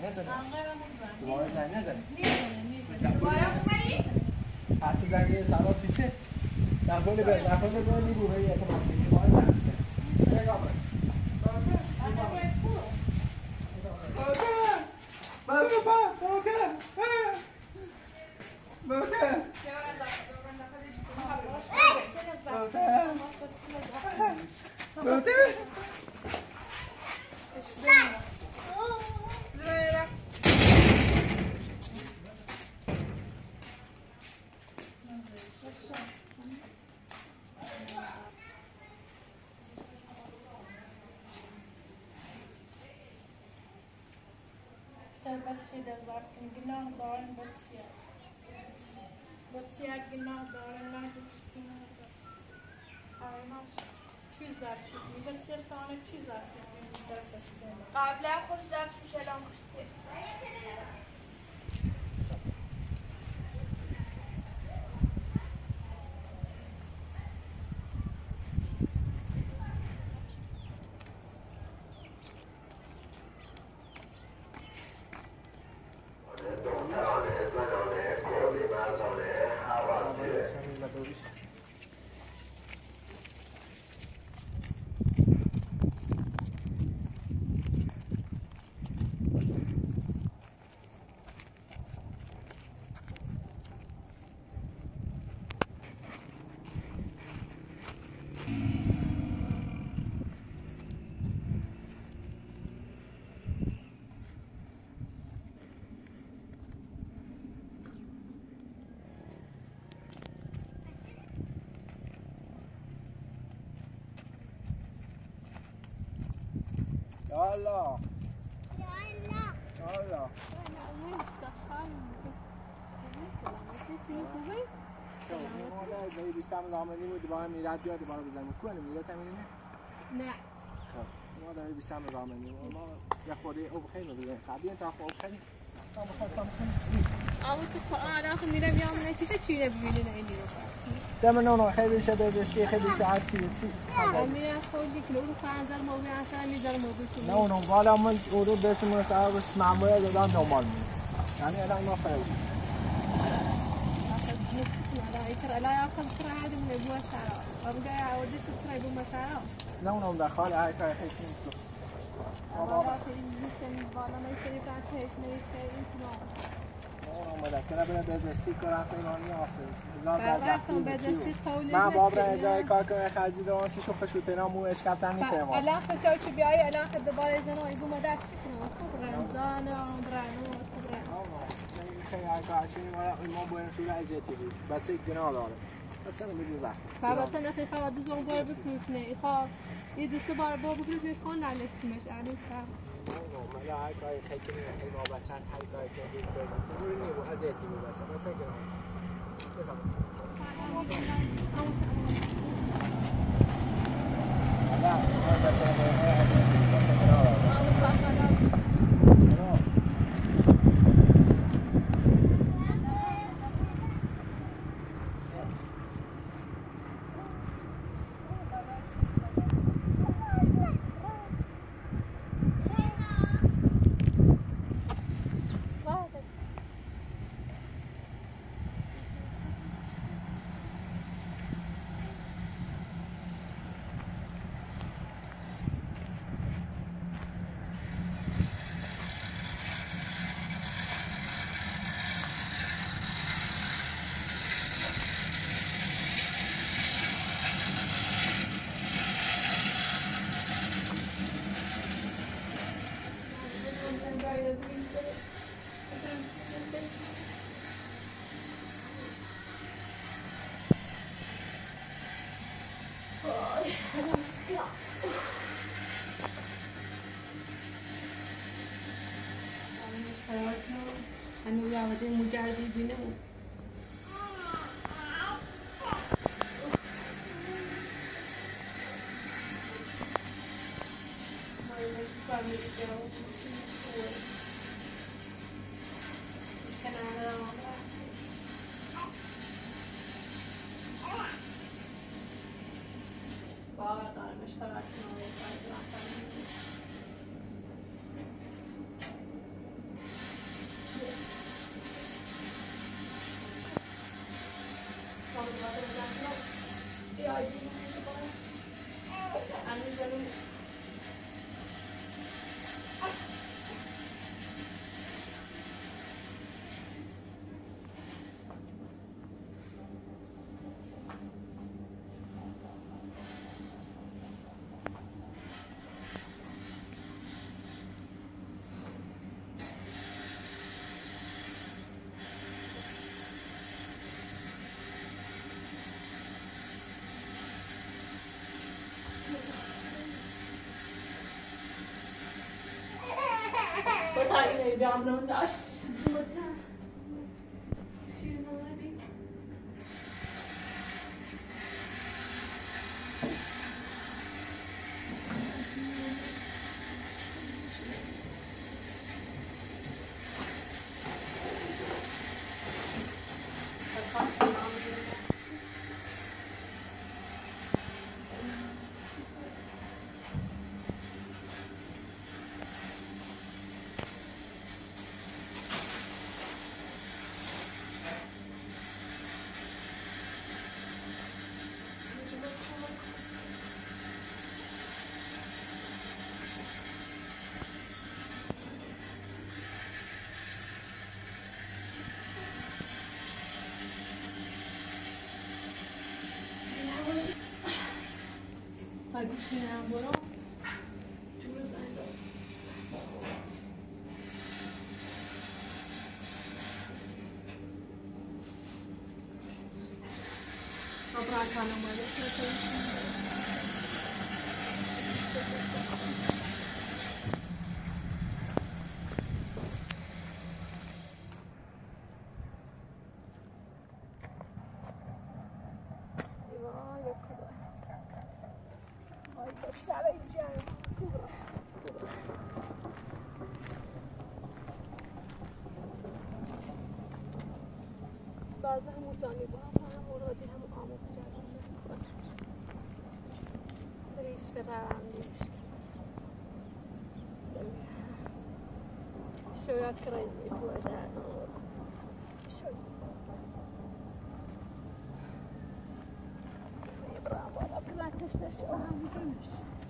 نزن دوباره زنگ نزن دوباره اومدی؟ حتی زنگ سراسی چه؟ در کل برنی روحه یه تو ممکنی دوباره زنگ نگاه من قبلا خوش ظرف شو الان خوش يلا يلا بیستم رامنی بود دوباره میرد بیاد دوباره بزنیم کوه نمیرد همینه؟ نه خب ما داریم بیستم رامنی ما یه خورده اوب خیلی میگه سبیه تا اوب خیلی آموز قرآن آخر میرم یا من نتیجه چی نبینه اینی دم نونو خیلی شده دستی خیلی شهر چی میرم خودی کلو فازر موضوع اصلا میذارم موضوع نه اونم والا من اورو بس من صاحب معموله دادن نورمال یعنی الان ما خیلی لا يأخذ سرعة هذه من أبوه سرعة وأبقى أودي سرعة أبوه سرعة لا ونوم دخل هاي كاي خيش نيسلو والله في المسلم والله ما يشتري بعد خيش ما يشتري إنتنا ونوم دخل بنا بزستی کار فلانی آسه برقم بزستی قولی من باب را ازای کار کنم خرجی دوانسی شو خشوتنا مو اشکفتن نیتیم الان خشوت بیای الان خد دوباره زنا ایبو مدت کنم خوب رمضان عمرانو خیلی عکاسی ما باید فیل ازیتی بود بچه گناه داره بچه نمیدونی وقت بچه نخی خواهد دو زن بار بکنیش نه خواه یه دوست بار با بکنیش خون نلشتیمش علی سر ملا هر کاری خیلی خیلی ما بچه هر کاری که بود بزنسته روی نیبو ازیتی بود بچه گناه هنوز آمده مجردی بینه بود Potayı bir amcanın da aş cımata. Şirin olarak bir. Vai cozinhar agora? Vou pra cá na mãe, eu tô بعضی همون جانب هم مرادی هم آموز جانب دریش کردم شویت کردیم تو در شوی برام بالا پلاتش نشو هم کنش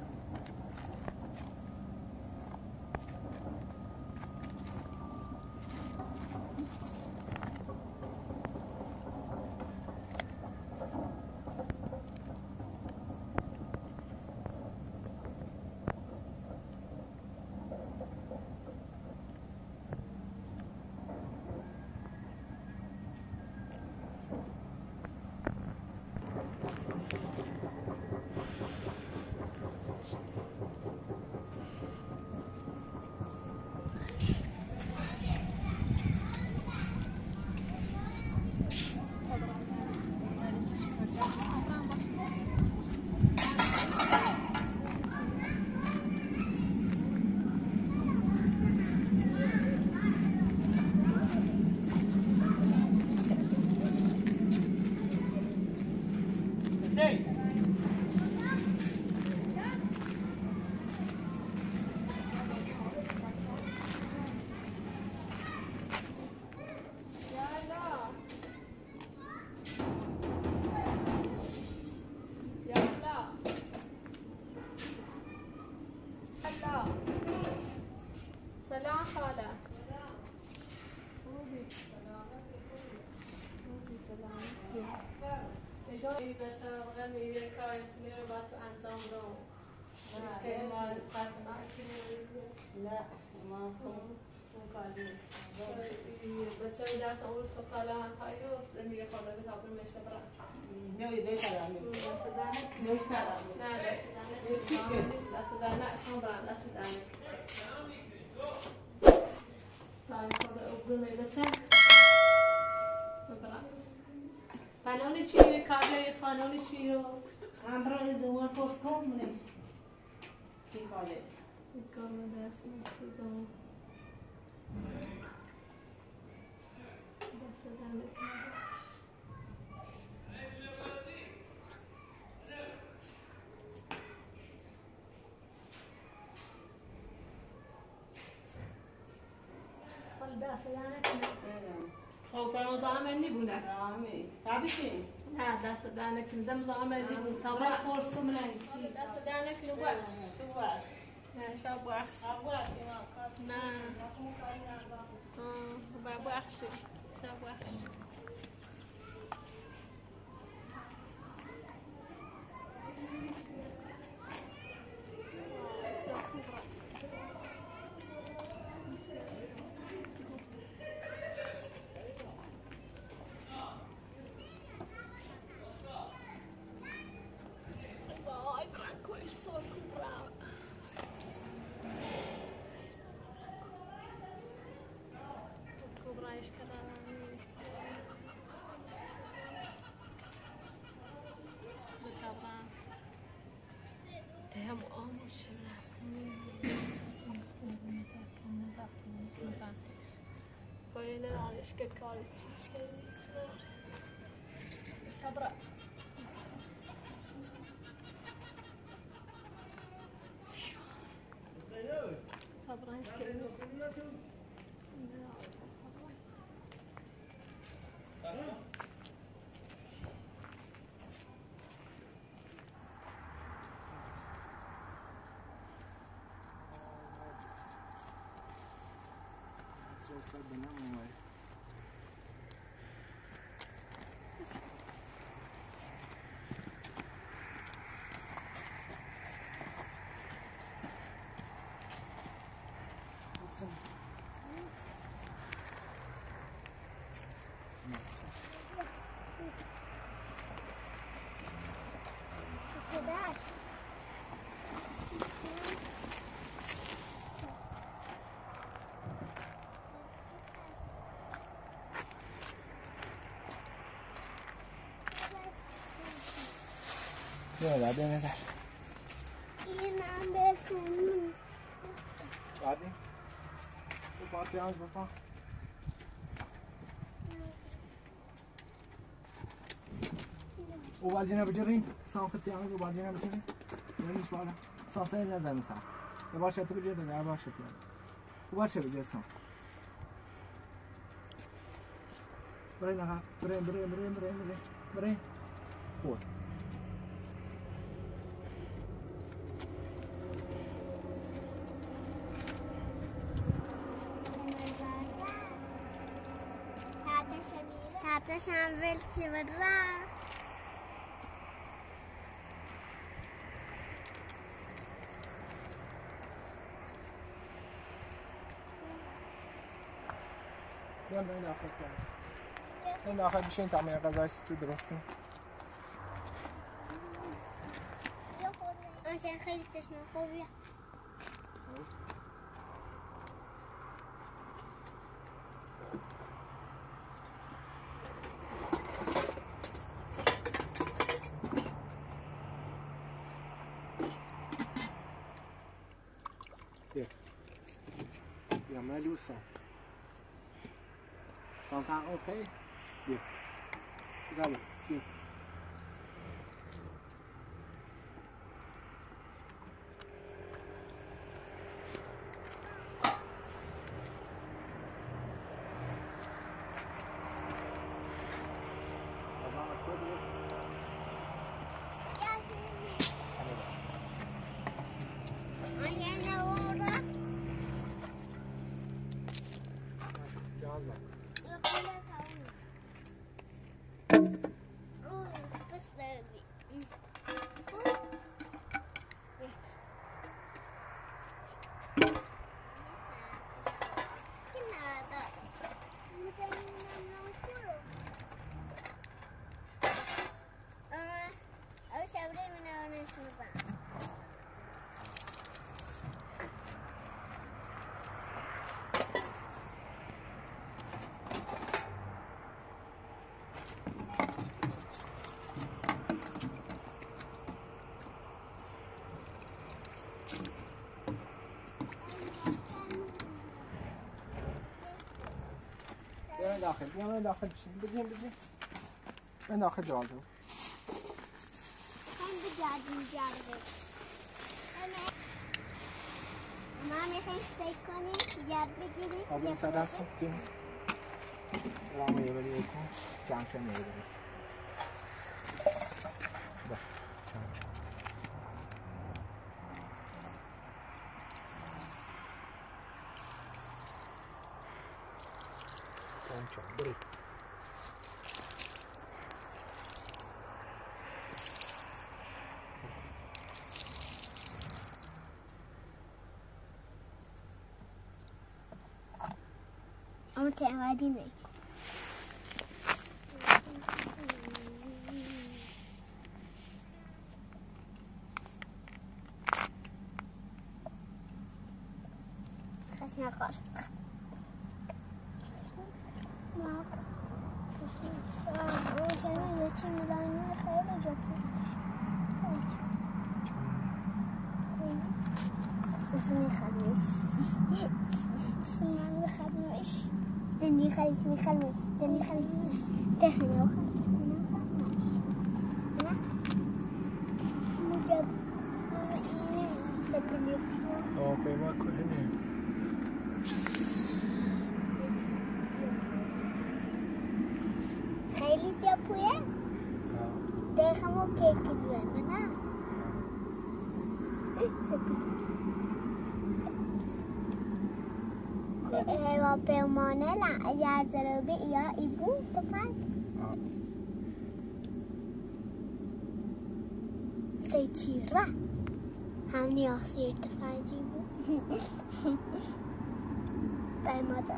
سلام خاله خوبی سلام این بسیار واقعا میگه کارتونی رو با تو انجام رو مشکلی ما صرف نه ما خوب کاری بسیار درس اول سخاله من پایوس میگه خاله به تابر مشته برم نه ایده کردم دست دانه نوش کردم نه دست دانه دست دانه اصلا برم دست دانه قانون چی کاری قانون چی رو همراه دوار پست کنم چی کاره کار دست می‌سازم دست دانه دست دانه خب فرمانزانم من نیبونه نامی تابیشیم نه دست در نکنه دم زمان دیدم تا برای پرسم نه دست در نکنه باش تو باش نه شب بخش نه با بخش شب بخش Good quality. Sabra. Sabra Rồi đã bên này. Bắt đi. Cô bắt theo anh con. او باجی نبجری ساخت تیانو او باجی نبجری نمیش بالا ساسه نزن مثلا یه بار شده بجری بگه بار شده او بار چه بجری سام برای نها برای خود تاتشم ول چی برا بیان برای داخل کنم این داخل بشین تمام غذای تو درست کن آنچه خیلی چشم خوبیه Ja, maar doe zo. Van gaan oké. Hier. Ga maar. Hier. بیاین داخل بیاین داخل بشین بزین من داخل جواب دو خیلی بگردیم جرده ما میخواییم سیک کنیم گرد بگیریم آبون سر هستم تیم رامه یه بری بکن جمشه میره بري اما چقدی نه خشم خواست اما چرا یه چی میدانی خیلی جا دني خليك مخلص دني خليك تهني وخلص أنا مجاب بدي اوكي ماكو هنا خیلی جابویه دیگه کیک دیدن نه هواپیمانه اگر ضربه یا ایبو تفنگ سیچیره هم نیاسی تفنگی بود بای مادر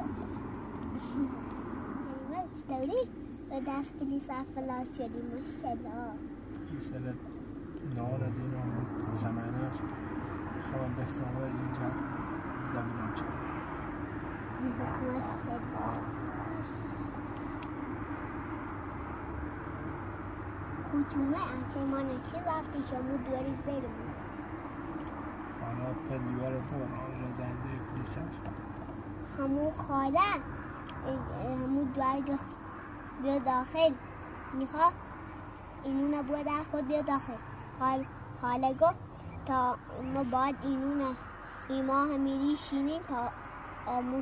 دوری و دست کلیسا فلا شدی ماشالله مثلا نار دینا چمنش خوام بسامه اینجا دمیدم چه خجومه انسیمانه چی رفتی شما دوری زیرمون حالا پلیوار فورا رزنزه کلیسر همون خاله همون دوری بیا داخل میخوا اینونه بود در خود بیا داخل خاله گفت تا ما باید اینونه ایما همیری شینیم تا آموش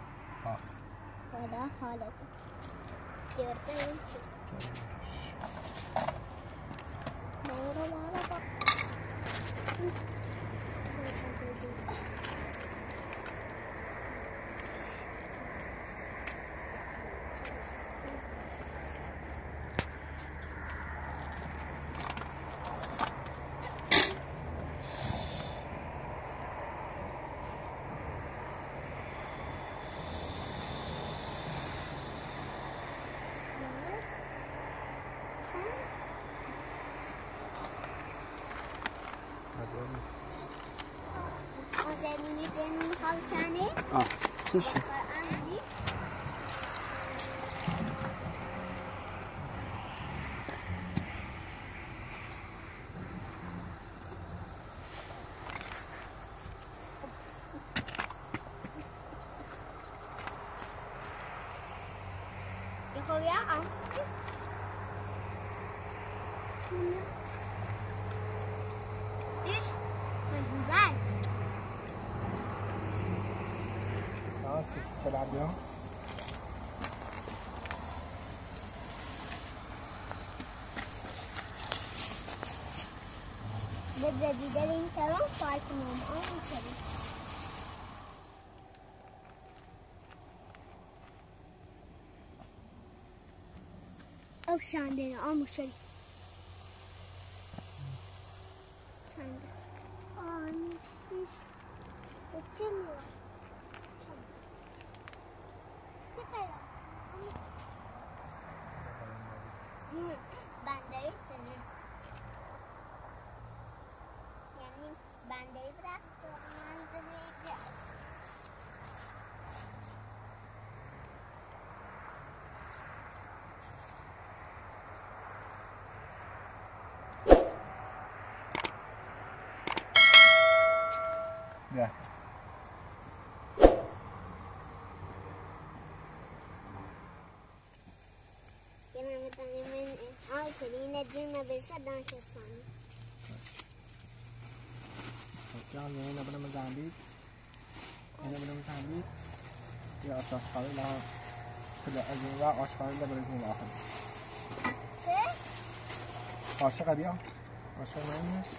خدا خاله گفت جورده این چی بارا چه شد؟ العبيها بدأ بدلين ترى فايتهم أول شيء أو شاندين أول شيء شاندين نشيش وتشمي بندری سنه یعنی بندری برفت و منزنه Yeah. ندينا بصدام شساني كان هنا بدنا مزامبيق هنا بدنا مزامبيق يا أشخاص لها كده أجنبا أشخاص اللي برزين الآخر عاشقة دي عاشقة منش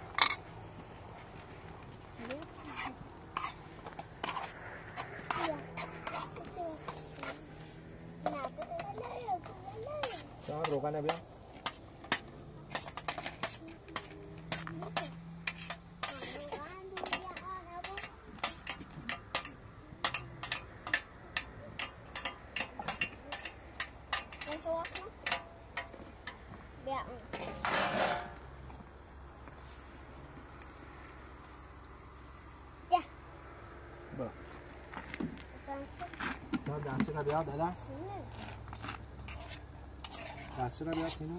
Yeah. جان روغن بیا. دستی را بیاد دادا دستی را بیاد اینو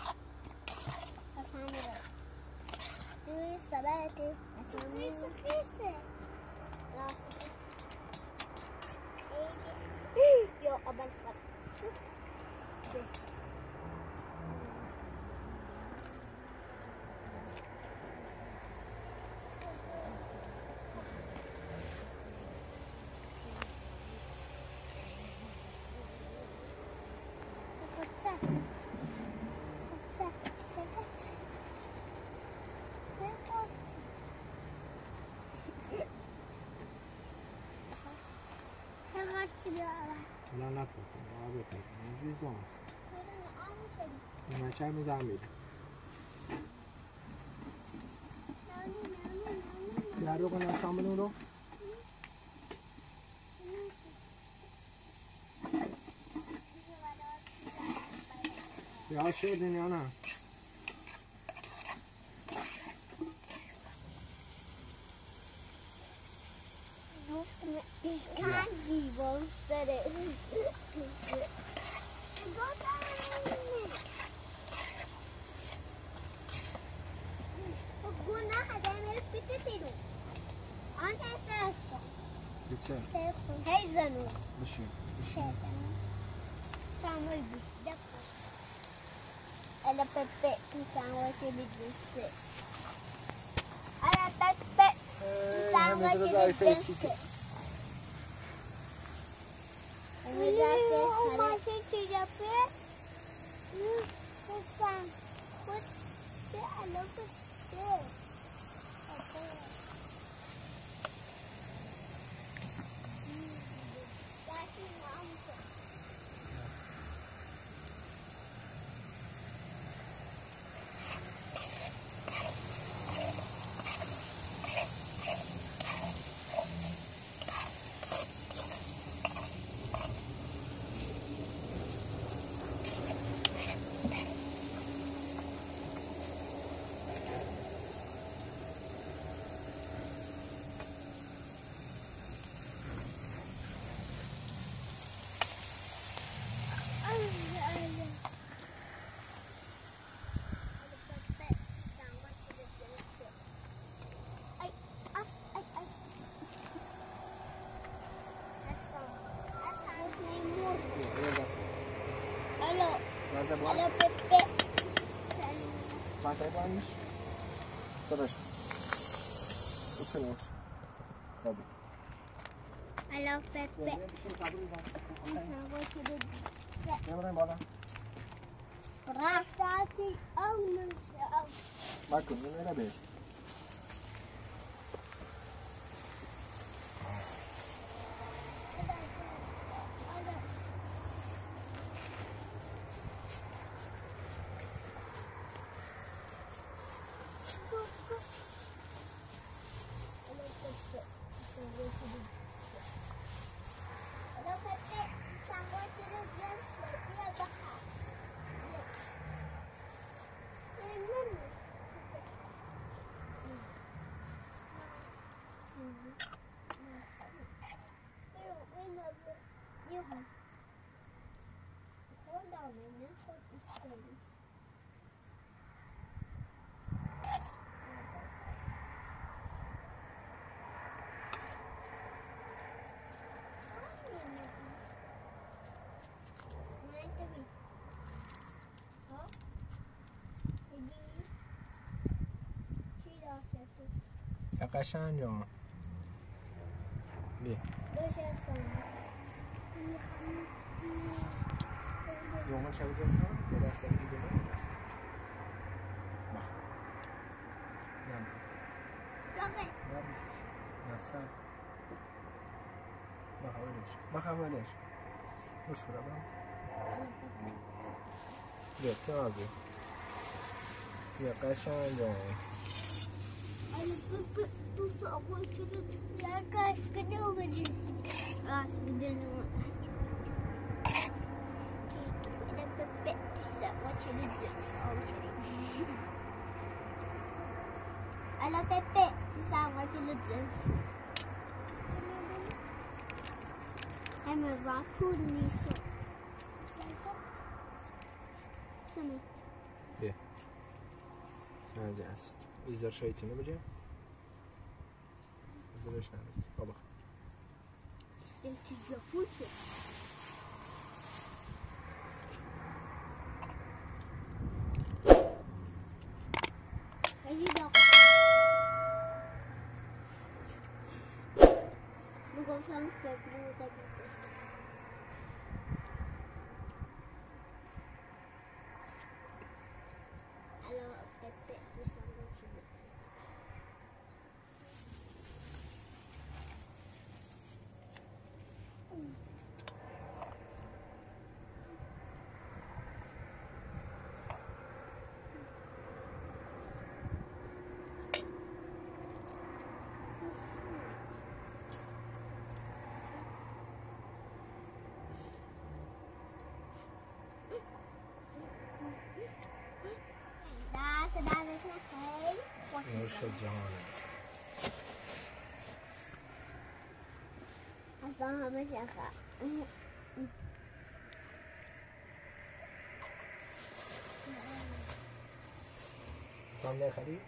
نه نپرسیم آب بپرسیم عزیزم من چای میزم میده بیار رو کنم سامنون رو بیار شدین یا نه Candy balls that it هيزنوا بشي سامول بس أنا بيبي سامول بس أنا بيبي سامول بس Hello, Pepe. Santai panis. Terus. Terus. Kamu. Hello, Pepe. Kamera bola. Rafati Omusha. Bakın bunu ne be? Ya قشنگ جان بیا یومن شب جلسه به دست دیگه نه بخوابش مش برام بیا کنار بیا بیا قشنگه تو ساقوی شده لکش کده و بریزی راست بده نمونه که بپه تو ساقوی چلی ساقوی چلی الا بپه تو ساقوی چلی همه را پول نیسو شما بیا اینجا است ایزار شایتینه بجا ایزارش نمیست بابا این چیزا پول شد خیلی داغ بگفتم که بوده نوش جهانه اصلا همه شخص سام نخری؟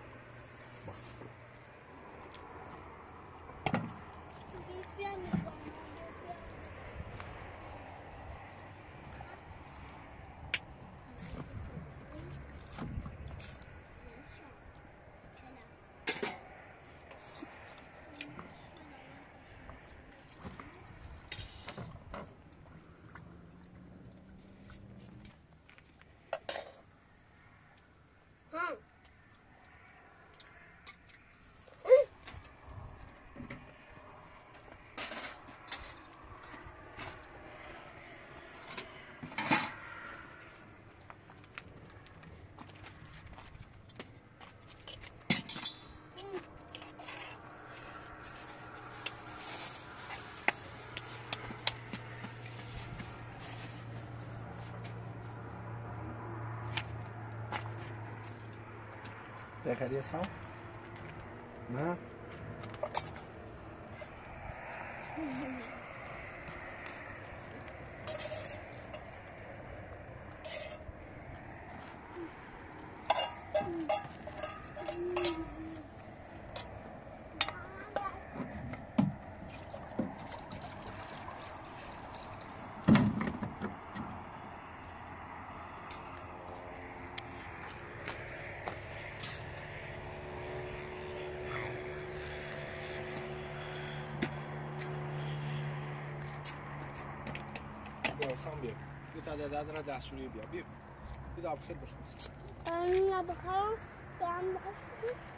بخری سام؟ نه؟ بیا سام بیا بیا تا دادر دستشویی بیا بیا بیا آب خیلی بخواست نه بخوام